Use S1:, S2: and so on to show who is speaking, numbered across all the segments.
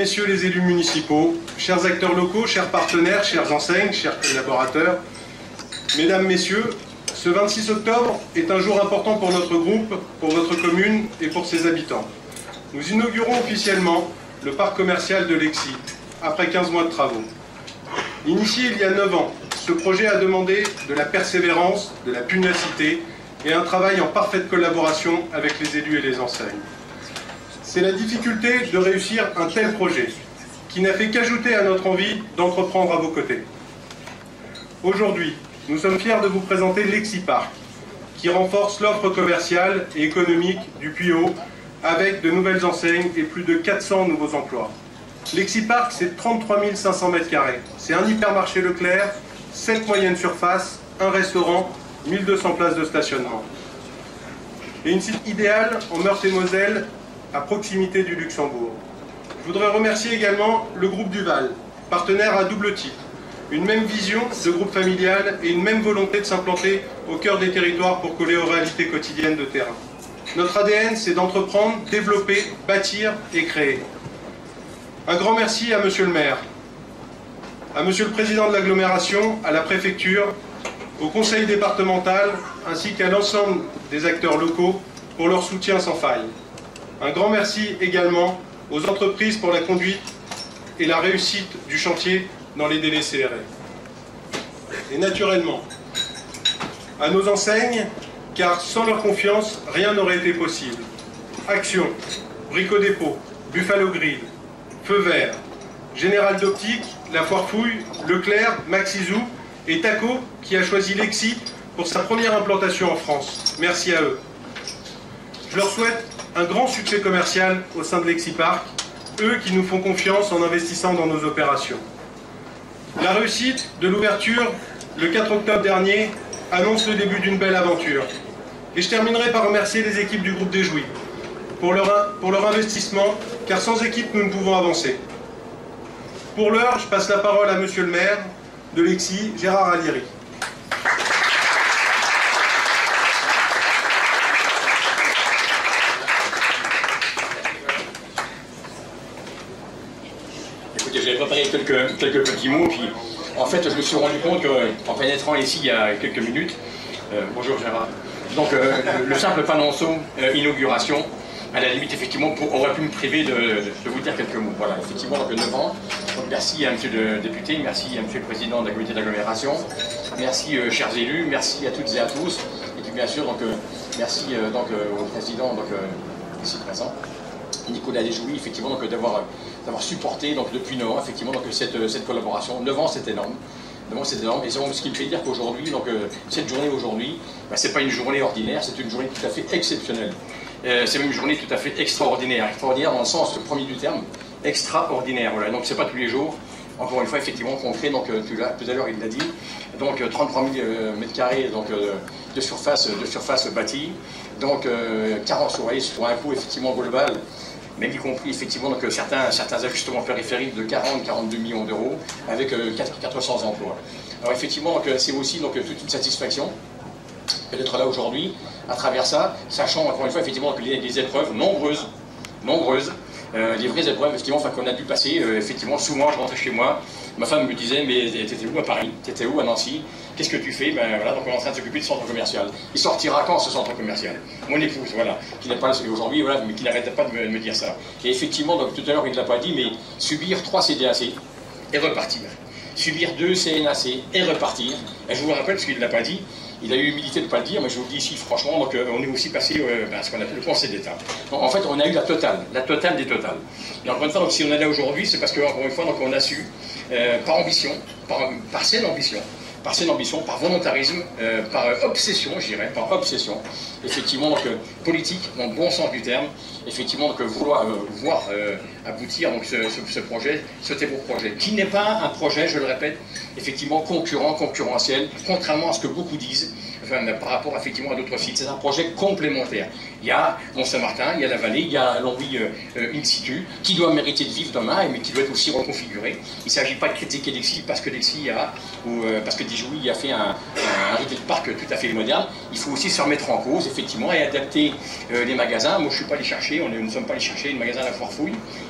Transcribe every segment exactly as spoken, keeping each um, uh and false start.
S1: messieurs les élus municipaux, chers acteurs locaux, chers partenaires, chers enseignes, chers collaborateurs, mesdames, messieurs, ce vingt-six octobre est un jour important pour notre groupe, pour notre commune et pour ses habitants. Nous inaugurons officiellement le parc commercial de Lexy, après quinze mois de travaux. Initié il y a neuf ans, ce projet a demandé de la persévérance, de la pugnacité et un travail en parfaite collaboration avec les élus et les enseignes. C'est la difficulté de réussir un tel projet qui n'a fait qu'ajouter à notre envie d'entreprendre à vos côtés. Aujourd'hui, nous sommes fiers de vous présenter Lexy Park, qui renforce l'offre commerciale et économique du Puy-Haut avec de nouvelles enseignes et plus de quatre cents nouveaux emplois. Lexy Park, c'est trente-trois mille cinq cents mètres carrés. C'est un hypermarché Leclerc, sept moyennes surfaces, un restaurant, mille deux cents places de stationnement. Et une site idéale en Meurthe-et-Moselle, à proximité du Luxembourg. Je voudrais remercier également le groupe Duval, partenaire à double titre. Une même vision de groupe familial et une même volonté de s'implanter au cœur des territoires pour coller aux réalités quotidiennes de terrain. Notre A D N, c'est d'entreprendre, développer, bâtir et créer. Un grand merci à Monsieur le maire, à Monsieur le président de l'agglomération, à la préfecture, au conseil départemental, ainsi qu'à l'ensemble des acteurs locaux pour leur soutien sans faille. Un grand merci également aux entreprises pour la conduite et la réussite du chantier dans les délais serrés. Et naturellement, à nos enseignes, car sans leur confiance, rien n'aurait été possible. Action, Brico Dépôt, Buffalo Grid, Feu Vert, Général d'Optique, La Foire Fouille, Leclerc, Maxizou et Taco qui a choisi Lexy pour sa première implantation en France. Merci à eux. Je leur souhaite un grand succès commercial au sein de Lexy Park, eux qui nous font confiance en investissant dans nos opérations. La réussite de l'ouverture le quatre octobre dernier annonce le début d'une belle aventure. Et je terminerai par remercier les équipes du groupe des Jouy pour leur, pour leur investissement, car sans équipe nous ne pouvons avancer. Pour l'heure, je passe la parole à Monsieur le maire de Lexy, Gérard Alieri.
S2: Écoutez, j'avais préparé quelques, quelques petits mots, puis en fait je me suis rendu compte qu'en pénétrant ici il y a quelques minutes, euh, bonjour Gérard, donc euh, le, le simple panonceau euh, inauguration, à la limite effectivement pour, aurait pu me priver de, de, de vous dire quelques mots. Voilà, effectivement donc neuf ans, donc merci à monsieur le député, merci à monsieur le président de la comité d'agglomération, merci euh, chers élus, merci à toutes et à tous, et puis bien sûr donc euh, merci euh, donc euh, au président donc euh, ici présent, Nicolas Desjouy, effectivement donc d'avoir d'avoir supporté donc depuis neuf ans effectivement donc cette, cette collaboration. neuf ans c'est énorme. neuf ans c'est énorme. Et c'est ce qui me fait dire qu'aujourd'hui, donc euh, cette journée aujourd'hui, bah, c'est pas une journée ordinaire, c'est une journée tout à fait exceptionnelle. Euh, c'est même une journée tout à fait extraordinaire. Extraordinaire dans le sens premier du terme, extraordinaire. Voilà. Donc c'est pas tous les jours. Encore une fois, effectivement, qu'on crée, donc, tout, là, tout à l'heure il l'a dit, donc trente-trois mille mètres carrés donc, euh, de, surface, de surface bâtie, donc euh, quarante sur, sur un coût effectivement global, même y compris effectivement donc, certains, certains ajustements périphériques de quarante à quarante-deux millions d'euros, avec euh, quatre cents emplois. Alors effectivement, c'est aussi donc, toute une satisfaction d'être là aujourd'hui, à travers ça, sachant encore une fois effectivement que les, les épreuves nombreuses, nombreuses, Euh, les vraies épreuves effectivement enfin, qu'on a dû passer, euh, effectivement souvent je rentrais chez moi, ma femme me disait mais t'étais où à Paris, t'étais où à Nancy, qu'est-ce que tu fais, ben voilà, donc on est en train de s'occuper du centre commercial. Il sortira quand ce centre commercial? Mon épouse, voilà, qui n'est pas là aujourd'hui, voilà, mais qui n'arrêtait pas de me, de me dire ça. Et effectivement, donc tout à l'heure il ne l'a pas dit, mais subir trois C D A C et repartir. Subir deux C N A C et repartir. Et je vous rappelle, parce qu'il ne l'a pas dit, il a eu l'humilité de ne pas le dire, mais je vous le dis ici franchement, donc, euh, on est aussi passé euh, ben, à ce qu'on appelle le Conseil d'État. En fait, on a eu la totale, la totale des totales. Et encore une fois, donc, si on est là aujourd'hui, c'est parce que, encore une fois, donc, on a su, euh, par ambition, par, par saine ambition, par saine ambition, par volontarisme, euh, par euh, obsession, je dirais, par obsession, effectivement, donc, euh, politique, dans le bon sens du terme, effectivement, donc, vouloir euh, voir euh, aboutir donc, ce, ce, ce projet, ce très beau projet, qui n'est pas un projet, je le répète, effectivement, concurrent, concurrentiel, contrairement à ce que beaucoup disent, enfin, par rapport effectivement à d'autres sites. C'est un projet complémentaire. Il y a Mont-Saint-Martin, il y a la vallée, il y a Longwy euh, in situ, qui doit mériter de vivre demain, mais qui doit être aussi reconfiguré. Il ne s'agit pas de critiquer Lexy parce que Lexy a, ou euh, parce que Desjouy a fait un, un, un retail park tout à fait moderne. Il faut aussi se remettre en cause, effectivement, et adapter euh, les magasins. Moi, je ne suis pas allé chercher, on est, nous ne sommes pas allés chercher les magasins à la Foire Fouille.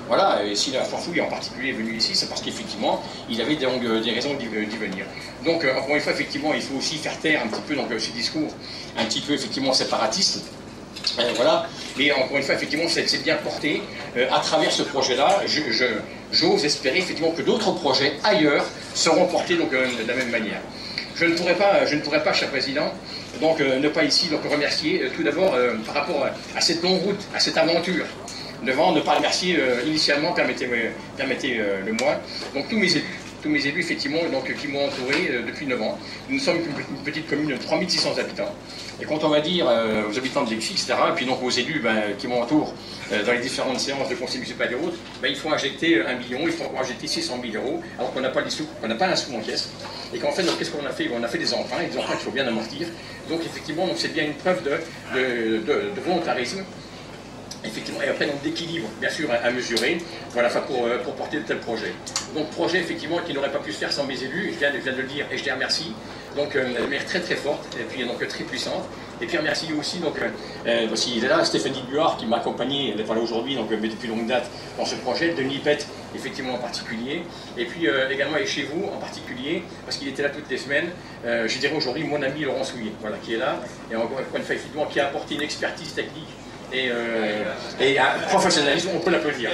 S2: Voilà, et si la Fanfouille en particulier est venu ici, c'est parce qu'effectivement, il avait donc des raisons d'y venir. Donc, euh, encore une fois, effectivement, il faut aussi faire taire un petit peu donc, ces discours un petit peu, effectivement, séparatistes. Euh, voilà, mais encore une fois, effectivement, c'est bien porté euh, à travers ce projet-là. J'ose je, je, espérer, effectivement, que d'autres projets ailleurs seront portés donc, euh, de la même manière. Je ne pourrais pas, je ne pourrais pas, cher Président, donc, euh, ne pas ici donc, remercier euh, tout d'abord euh, par rapport à, à cette longue route, à cette aventure. Devant ne pas remercier euh, initialement, permettez-le permettez, euh, moi, donc tous mes élus, tous mes élus effectivement donc, qui m'ont entouré euh, depuis neuf ans. Nous sommes une petite commune de trois mille six cents habitants. Et quand on va dire euh, aux habitants de Lexie, et cetera, et puis donc aux élus ben, qui m'entourent euh, dans les différentes séances de conseil municipal et autres, ben, il faut injecter un million, il faut injecter six cent mille euros, alors qu'on n'a pas les sous, qu'on n'a pas un sou en caisse. Et qu'en fait, qu'est-ce qu'on a fait? On a fait des emprunts, et des emprunts qu'il faut bien amortir. Donc effectivement, c'est bien une preuve de, de, de, de volontarisme. Effectivement, et après donc d'équilibre, bien sûr, à, à mesurer, voilà, pour, pour porter de tels projets. Donc projet, effectivement, qui n'aurait pas pu se faire sans mes élus, je viens, je viens de le dire, et je les remercie. Donc, euh, une mère très très forte, et puis donc très puissante. Et puis remercie aussi, donc, euh, aussi, il est là, Stéphanie Buard, qui m'a accompagné, elle est pas là aujourd'hui, donc, mais depuis longue date, dans ce projet, Denis Pett, effectivement, en particulier. Et puis euh, également, et chez vous, en particulier, parce qu'il était là toutes les semaines, euh, je dirais aujourd'hui, mon ami Laurent Souillet, voilà, qui est là, et encore une fois, effectivement, qui a apporté une expertise technique et, euh, et un professionnalisme, on peut l'applaudir.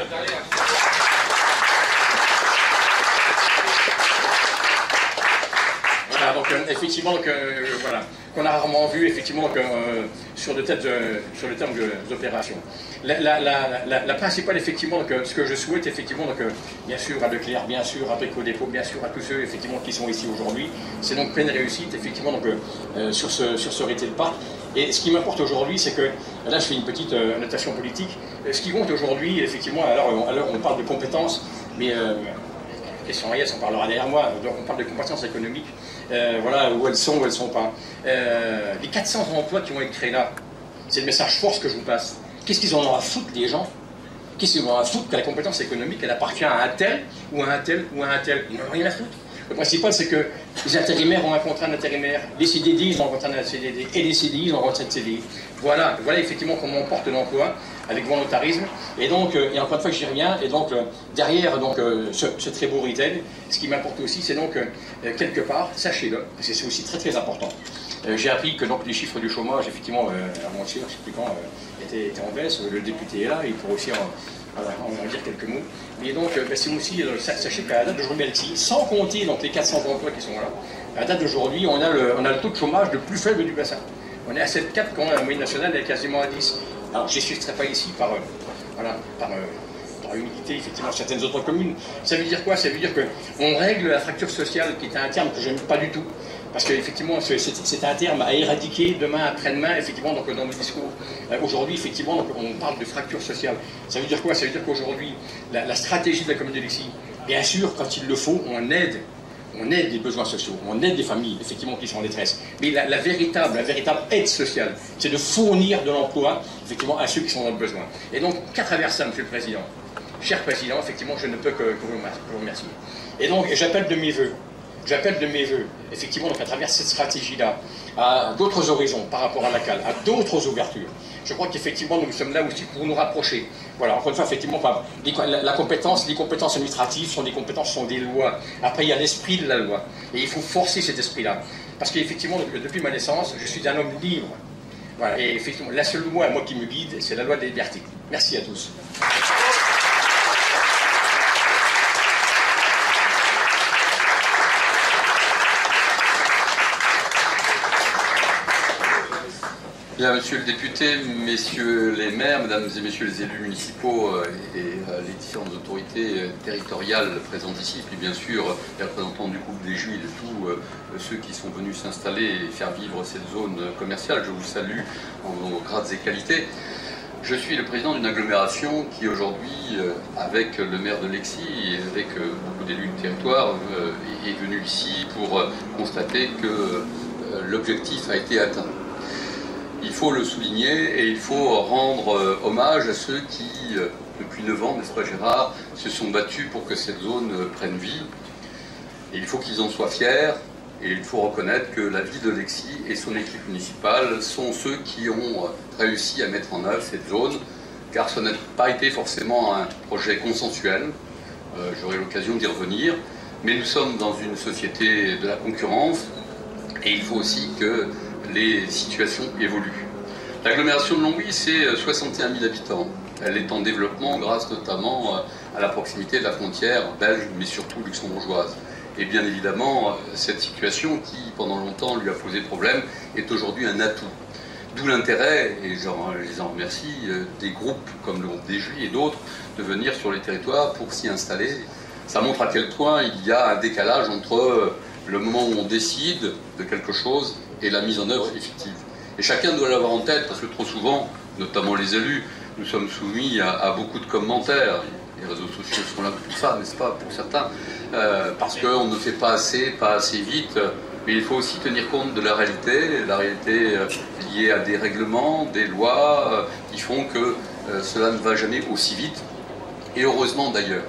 S2: Voilà, donc euh, effectivement, donc, euh, voilà, qu'on a rarement vu effectivement donc, euh, sur de telles, euh, sur le terme d'opération. La, la, la, la, la principale, effectivement, donc, ce que je souhaite, effectivement, donc, euh, bien sûr à Leclerc, bien sûr à Brico Dépôt, bien sûr à tous ceux effectivement qui sont ici aujourd'hui, c'est donc pleine réussite, effectivement, donc, euh, sur ce sur ce retail park. Et ce qui m'importe aujourd'hui, c'est que, là je fais une petite euh, notation politique, ce qui compte aujourd'hui, effectivement, alors, alors on parle de compétences, mais euh, question Ariès, on parlera derrière moi, donc on parle de compétences économiques, euh, voilà, où elles sont, où elles ne sont pas. Euh, les quatre cents emplois qui vont être créés là, c'est le message force que je vous passe. Qu'est-ce qu'ils en ont à foutre, les gens? Qu'est-ce qu'ils en ont à foutre que la compétence économique, elle appartient à un tel, ou à un tel, ou à un tel? Ils n'en ont rien à foutre. Le principal, c'est que les intérimaires ont un contrat d'intérimaire, les C D D, ils ont un contrat d'un C D D, et les C D I, ils ont un contrat de C D I. Voilà, voilà effectivement comment on porte l'emploi, avec volontarisme. Et donc, euh, et encore une fois, j'y reviens, et donc, euh, derrière donc, euh, ce, ce très beau retail, ce qui m'importe aussi, c'est donc, euh, quelque part, sachez-le, parce que c'est aussi très très important. Euh, J'ai appris que donc, les chiffres du chômage, effectivement, euh, avant-hier, je ne sais plus quand, euh, étaient, étaient en baisse, le député est là, il pourrait aussi en... Voilà, on va dire quelques mots. Mais donc, ben, c'est aussi, euh, sachez qu'à la date d'aujourd'hui, sans compter donc, les quatre cents emplois qui sont là, à la date d'aujourd'hui, on, a le, on a le taux de chômage le plus faible du bassin. On est à sept virgule quatre quand la moyenne nationale est quasiment à dix. Alors, je n'excuserai pas ici par, euh, voilà, par, euh, par humilité, effectivement, certaines autres communes. Ça veut dire quoi? Ça veut dire qu'on règle la fracture sociale, qui est un terme que je n'aime pas du tout. Parce qu'effectivement, c'est un terme à éradiquer demain, après-demain, effectivement, donc, dans le discours. Euh, aujourd'hui, effectivement, donc, on parle de fracture sociale. Ça veut dire quoi? Ça veut dire qu'aujourd'hui, la, la stratégie de la commune de Lexie, bien sûr, quand il le faut, on aide. On aide les besoins sociaux, on aide les familles, effectivement, qui sont en détresse. Mais la, la, véritable, la véritable aide sociale, c'est de fournir de l'emploi, effectivement, à ceux qui sont dans le besoin. Et donc, qu'à travers ça, Monsieur le Président, cher Président, effectivement, je ne peux que, que vous remercier. Et donc, j'appelle de mes voeux, J'appelle de mes voeux, effectivement, donc à travers cette stratégie-là, à d'autres horizons par rapport à la C A L, à d'autres ouvertures. Je crois qu'effectivement, nous sommes là aussi pour nous rapprocher. Voilà, encore une fois, effectivement, la, la compétence, les compétences administratives sont des compétences, sont des lois. Après, il y a l'esprit de la loi. Et il faut forcer cet esprit-là. Parce qu'effectivement, depuis ma naissance, je suis un homme libre. Voilà, et effectivement, la seule loi, moi, qui me guide, c'est la loi de la liberté. Merci à tous.
S3: Bien, monsieur le député, messieurs les maires, mesdames et messieurs les élus municipaux euh, et euh, les différentes autorités euh, territoriales présentes ici, puis bien sûr les représentants du groupe des Juifs et tous euh, ceux qui sont venus s'installer et faire vivre cette zone commerciale, je vous salue en vos grades et qualités. Je suis le président d'une agglomération qui aujourd'hui, euh, avec le maire de Lexie et avec euh, beaucoup d'élus du territoire, euh, est venu ici pour euh, constater que euh, l'objectif a été atteint. Il faut le souligner et il faut rendre euh, hommage à ceux qui, euh, depuis neuf ans, n'est-ce pas Gérard, se sont battus pour que cette zone euh, prenne vie. Et il faut qu'ils en soient fiers et il faut reconnaître que la ville de Lexie et son équipe municipale sont ceux qui ont euh, réussi à mettre en œuvre cette zone car ce n'a pas été forcément un projet consensuel. Euh, J'aurai l'occasion d'y revenir. Mais nous sommes dans une société de la concurrence et il faut aussi que les situations évoluent. L'agglomération de Longwy, c'est soixante et un mille habitants. Elle est en développement grâce notamment à la proximité de la frontière belge, mais surtout luxembourgeoise. Et bien évidemment, cette situation qui, pendant longtemps, lui a posé problème, est aujourd'hui un atout. D'où l'intérêt, et je les en remercie, des groupes comme le groupe des Juifs et d'autres, de venir sur les territoires pour s'y installer. Ça montre à quel point il y a un décalage entre le moment où on décide de quelque chose et la mise en œuvre effective. Et chacun doit l'avoir en tête, parce que trop souvent, notamment les élus, nous sommes soumis à, à beaucoup de commentaires. Les réseaux sociaux sont là pour ça, n'est-ce pas, pour certains, euh, parce qu'on ne fait pas assez, pas assez vite. Mais il faut aussi tenir compte de la réalité, la réalité euh, liée à des règlements, des lois, euh, qui font que euh, cela ne va jamais aussi vite, et heureusement d'ailleurs.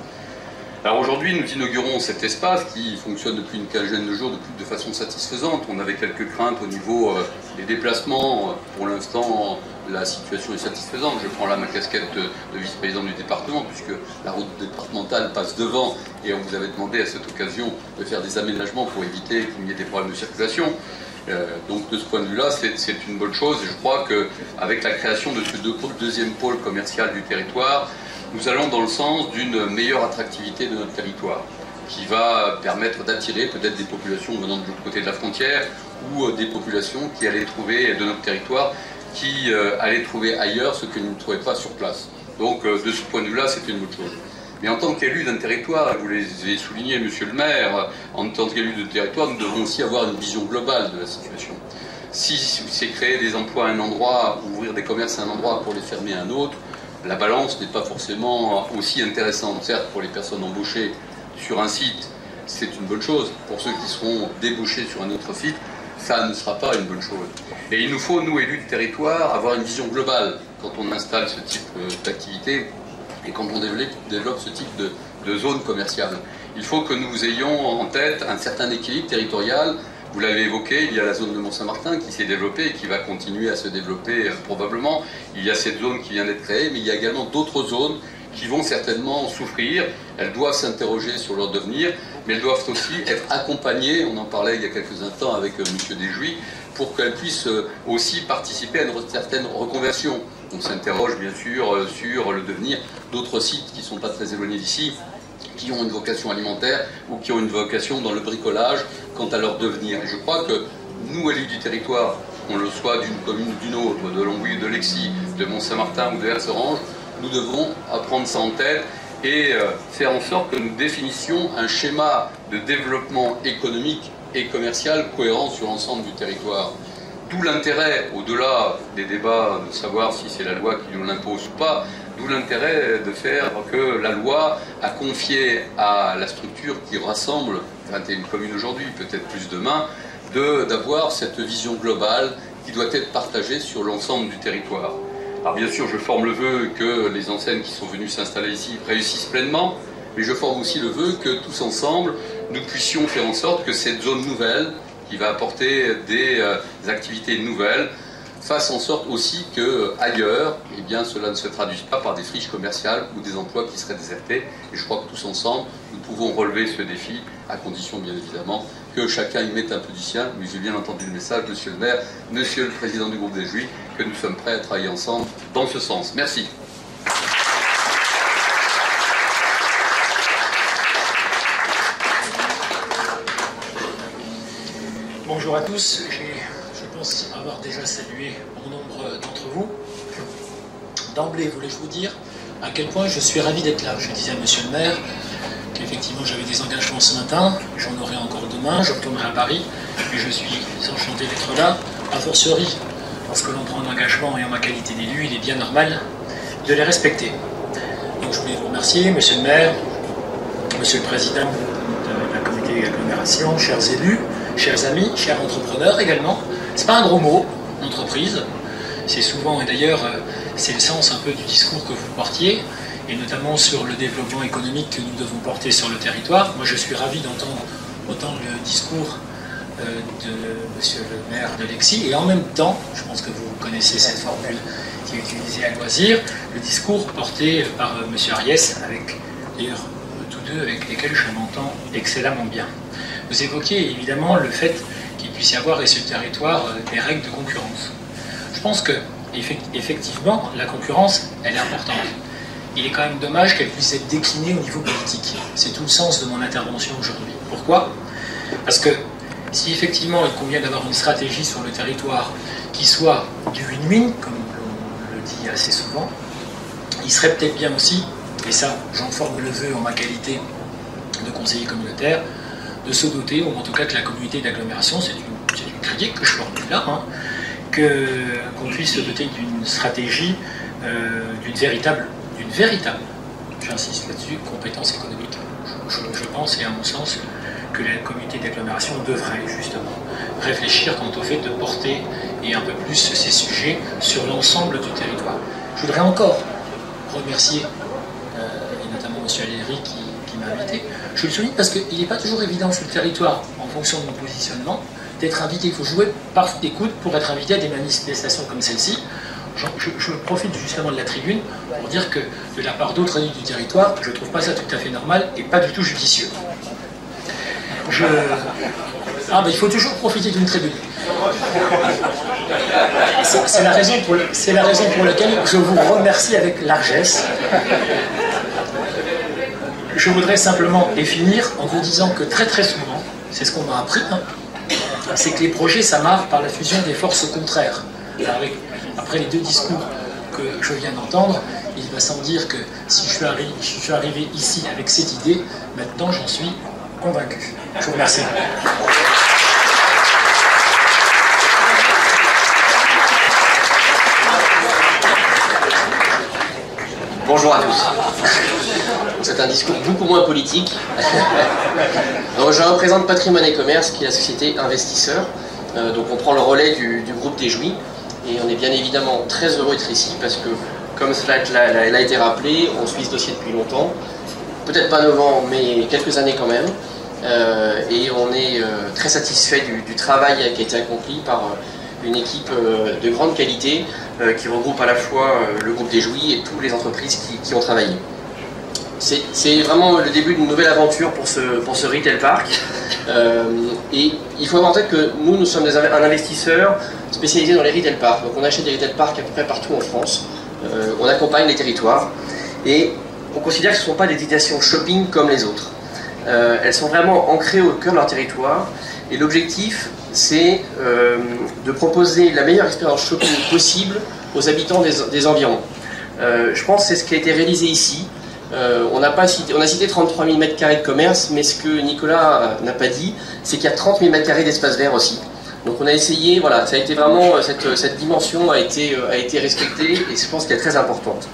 S3: Alors aujourd'hui, nous inaugurons cet espace qui fonctionne depuis une quinzaine de jours de, de façon satisfaisante. On avait quelques craintes au niveau euh, des déplacements. Pour l'instant, la situation est satisfaisante. Je prends là ma casquette de, de vice-président du département, puisque la route départementale passe devant et on vous avait demandé à cette occasion de faire des aménagements pour éviter qu'il y ait des problèmes de circulation. Euh, donc de ce point de vue-là, c'est une bonne chose. Et je crois qu'avec la création de ce deuxième pôle commercial du territoire, nous allons dans le sens d'une meilleure attractivité de notre territoire, qui va permettre d'attirer peut-être des populations venant de l'autre côté de la frontière, ou des populations qui allaient trouver de notre territoire, qui euh, allaient trouver ailleurs ce que nous ne trouvions pas sur place. Donc euh, de ce point de vue-là, c'est une bonne chose. Mais en tant qu'élu d'un territoire, vous l'avez souligné, monsieur le maire, en tant qu'élu de territoire, nous devons aussi avoir une vision globale de la situation. Si c'est créer des emplois à un endroit, ouvrir des commerces à un endroit pour les fermer à un autre, la balance n'est pas forcément aussi intéressante. Certes, pour les personnes embauchées sur un site, c'est une bonne chose. Pour ceux qui seront débauchés sur un autre site, ça ne sera pas une bonne chose. Et il nous faut, nous, élus de territoire, avoir une vision globale quand on installe ce type d'activité et quand on développe, développe ce type de, de zone commerciale. Il faut que nous ayons en tête un certain équilibre territorial. Vous l'avez évoqué, il y a la zone de Mont-Saint-Martin qui s'est développée et qui va continuer à se développer euh, probablement. Il y a cette zone qui vient d'être créée, mais il y a également d'autres zones qui vont certainement souffrir. Elles doivent s'interroger sur leur devenir, mais elles doivent aussi être accompagnées, on en parlait il y a quelques instants avec euh, M. Desjuis, pour qu'elles puissent euh, aussi participer à une certaine reconversion. On s'interroge bien sûr euh, sur le devenir d'autres sites qui ne sont pas très éloignés d'ici, qui ont une vocation alimentaire ou qui ont une vocation dans le bricolage quant à leur devenir. Et je crois que nous, élus du territoire, qu'on le soit d'une commune ou d'une autre, de Longwy, de Lexy, de Mont-Saint-Martin ou de Herserange, nous devons apprendre ça en tête et euh, faire en sorte que nous définissions un schéma de développement économique et commercial cohérent sur l'ensemble du territoire. D'où l'intérêt, au-delà des débats, de savoir si c'est la loi qui nous l'impose ou pas, d'où l'intérêt de faire que la loi a confié à la structure qui rassemble vingt et une communes aujourd'hui, peut-être plus demain, d'avoir cette vision globale qui doit être partagée sur l'ensemble du territoire. Alors bien sûr, je forme le vœu que les enseignes qui sont venues s'installer ici réussissent pleinement, mais je forme aussi le vœu que tous ensemble, nous puissions faire en sorte que cette zone nouvelle, qui va apporter des euh, activités nouvelles, fasse en sorte aussi que ailleurs, eh bien, cela ne se traduise pas par des friches commerciales ou des emplois qui seraient désertés. Et je crois que tous ensemble, nous pouvons relever ce défi, à condition bien évidemment que chacun y mette un peu du sien. Mais j'ai bien entendu le message, monsieur le maire, monsieur le président du groupe des Juifs, que nous sommes prêts à travailler ensemble dans ce sens. Merci.
S4: Bonjour à tous, je pense avoir déjà salué bon nombre d'entre vous. D'emblée, voulais-je vous dire à quel point je suis ravi d'être là. Je disais à monsieur le maire qu'effectivement j'avais des engagements ce matin, j'en aurai encore demain, je retournerai à Paris, et je suis enchanté d'être là. A fortiori, lorsque l'on prend un engagement et en ma qualité d'élu, il est bien normal de les respecter. Donc je voulais vous remercier, monsieur le maire, monsieur le président de la comité d'agglomération, chers élus, chers amis, chers entrepreneurs également. C'est pas un gros mot, entreprise. C'est souvent, et d'ailleurs, c'est le sens un peu du discours que vous portiez, et notamment sur le développement économique que nous devons porter sur le territoire. Moi, je suis ravi d'entendre autant le discours de monsieur le maire de Lexy, et en même temps, je pense que vous connaissez cette formule qui est utilisé à loisir, le discours porté par euh, M. Ariès, avec d'ailleurs tous deux avec lesquels je m'entends excellemment bien. Vous évoquez évidemment le fait qu'il puisse y avoir sur ce territoire euh, des règles de concurrence. Je pense que effectivement, la concurrence, elle est importante. Il est quand même dommage qu'elle puisse être déclinée au niveau politique. C'est tout le sens de mon intervention aujourd'hui. Pourquoi? Parce que si effectivement il convient d'avoir une stratégie sur le territoire qui soit du win-win, comme on le dit assez souvent, il serait peut-être bien aussi, et ça j'en forme le vœu en ma qualité de conseiller communautaire, de se doter, ou en tout cas que la communauté d'agglomération, c'est une, une critique que je formule là, hein, qu'on puisse se doter d'une stratégie, euh, d'une véritable, d'une véritable, j'insiste là-dessus, compétence économique. Je, je, je pense, et à mon sens, que la communauté d'agglomération devrait justement réfléchir quant au fait de porter et un peu plus ces sujets sur l'ensemble du territoire. Je voudrais encore remercier, euh, et notamment M. Aléry qui, qui m'a invité. Je le souligne parce qu'il n'est pas toujours évident sur le territoire, en fonction de mon positionnement, d'être invité. Il faut jouer par écoute pour être invité à des manifestations comme celle-ci. Je, je, je profite justement de la tribune pour dire que de la part d'autres élus du territoire, je ne trouve pas ça tout à fait normal et pas du tout judicieux. Je... Ah, ben il faut toujours profiter d'une tribune. C'est la, raison pour le... la raison pour laquelle je vous remercie avec largesse. Je voudrais simplement et finir en vous disant que très très souvent, c'est ce qu'on m'a appris, hein, c'est que les projets s'amarrent par la fusion des forces contraires. Avec, après les deux discours que je viens d'entendre, il va sans dire que si je suis, arrivé, je suis arrivé ici avec cette idée, maintenant j'en suis convaincu. Je vous remercie.
S5: Bonjour à tous. C'est un discours beaucoup moins politique. Donc, je représente Patrimoine et Commerce, qui est la société investisseur. Euh, donc on prend le relais du, du groupe des Jouy. Et on est bien évidemment très heureux d'être ici parce que, comme cela a été rappelé, on suit ce dossier depuis longtemps. Peut-être pas neuf ans, mais quelques années quand même. Euh, et on est euh, très satisfait du, du travail qui a été accompli par euh, une équipe euh, de grande qualité euh, qui regroupe à la fois euh, le groupe des Jouy et toutes les entreprises qui, qui ont travaillé. C'est vraiment le début d'une nouvelle aventure pour ce, pour ce retail park. Euh, et il faut avoir en tête que nous, nous sommes des, un investisseur spécialisé dans les retail parks. Donc on achète des retail parks à peu près partout en France. Euh, on accompagne les territoires. Et on considère que ce ne sont pas des destinations shopping comme les autres. Euh, elles sont vraiment ancrées au cœur de leur territoire. Et l'objectif, c'est euh, de proposer la meilleure expérience shopping possible aux habitants des, des environs. Euh, je pense que c'est ce qui a été réalisé ici. Euh, on, a pas cité, on a cité trente-trois mille mètres carrés de commerce, mais ce que Nicolas n'a pas dit, c'est qu'il y a trente mille mètres carrés d'espace vert aussi. Donc on a essayé, voilà, ça a été vraiment, cette, cette dimension a été, a été respectée et je pense qu'elle est très importante.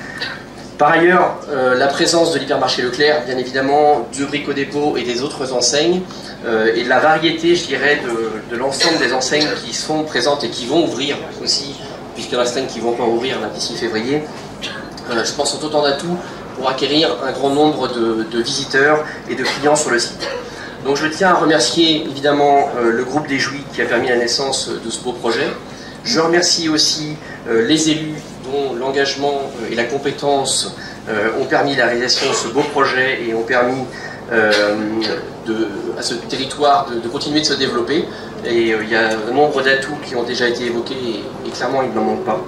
S5: Par ailleurs, euh, la présence de l'hypermarché Leclerc, bien évidemment, de Brico Dépôt et des autres enseignes, euh, et de la variété, je dirais, de, de l'ensemble des enseignes qui sont présentes et qui vont ouvrir aussi, puisqu'il y en a certaines qui vont encore ouvrir d'ici février, euh, je pense sont autant d'atouts pour acquérir un grand nombre de, de visiteurs et de clients sur le site. Donc je tiens à remercier évidemment euh, le groupe des Jouy qui a permis la naissance de ce beau projet. Je remercie aussi euh, les élus dont l'engagement euh, et la compétence euh, ont permis la réalisation de ce beau projet et ont permis euh, de, à ce territoire de, de continuer de se développer. Et euh, il y a un nombre d'atouts qui ont déjà été évoqués et, et clairement il n'en manque pas.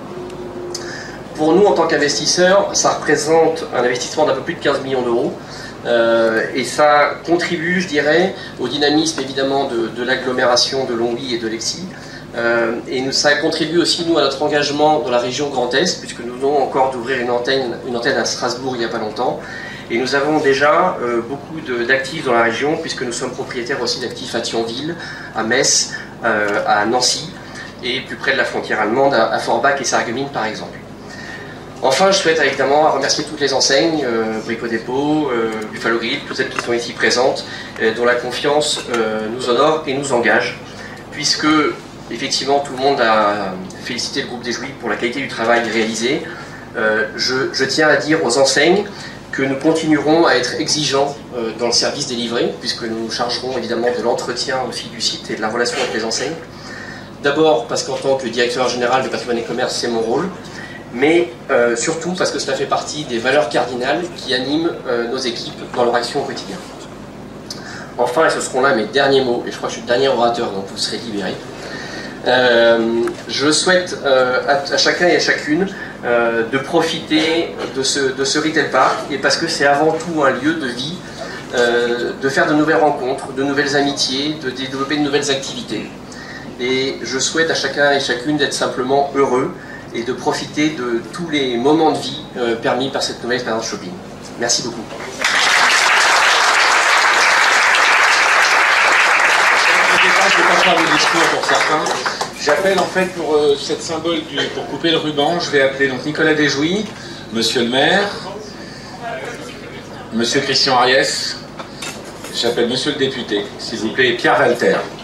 S5: Pour nous, en tant qu'investisseurs, ça représente un investissement d'un peu plus de quinze millions d'euros. Euh, et ça contribue, je dirais, au dynamisme évidemment de, de l'agglomération de Longwy et de Lexy. Euh, et nous, ça contribue aussi, nous, à notre engagement dans la région Grand Est, puisque nous venons encore d'ouvrir une antenne, une antenne à Strasbourg il n'y a pas longtemps. Et nous avons déjà euh, beaucoup d'actifs dans la région, puisque nous sommes propriétaires aussi d'actifs à Thionville, à Metz, euh, à Nancy, et plus près de la frontière allemande, à, à Forbach et Sarreguemines par exemple. Enfin, je souhaite évidemment remercier toutes les enseignes, euh, Brico Dépôt, euh, Buffalo Grill, toutes celles qui sont ici présentes, euh, dont la confiance euh, nous honore et nous engage, puisque effectivement tout le monde a félicité le groupe des Jouy pour la qualité du travail réalisé. Euh, je, je tiens à dire aux enseignes que nous continuerons à être exigeants euh, dans le service délivré, puisque nous nous chargerons évidemment de l'entretien aussi du site et de la relation avec les enseignes. D'abord parce qu'en tant que directeur général de Patrimoine et Commerce, c'est mon rôle. mais euh, surtout parce que cela fait partie des valeurs cardinales qui animent euh, nos équipes dans leur action au quotidien. Enfin, et ce seront là mes derniers mots, et je crois que je suis le dernier orateur, donc vous serez libérés. Euh, je souhaite euh, à, à chacun et à chacune euh, de profiter de ce, de ce Retail Park, et parce que c'est avant tout un lieu de vie, euh, de faire de nouvelles rencontres, de nouvelles amitiés, de développer de nouvelles activités. Et je souhaite à chacun et chacune d'être simplement heureux et de profiter de tous les moments de vie euh, permis par cette nouvelle expérience shopping. Merci beaucoup.
S6: Je ne vais pas faire le discours pour certains. J'appelle en fait pour euh, cette symbole du, pour couper le ruban, je vais appeler donc Nicolas Desjouy, Monsieur le maire, Monsieur Christian Ariès, j'appelle Monsieur le député, s'il vous plaît, et Pierre Walter.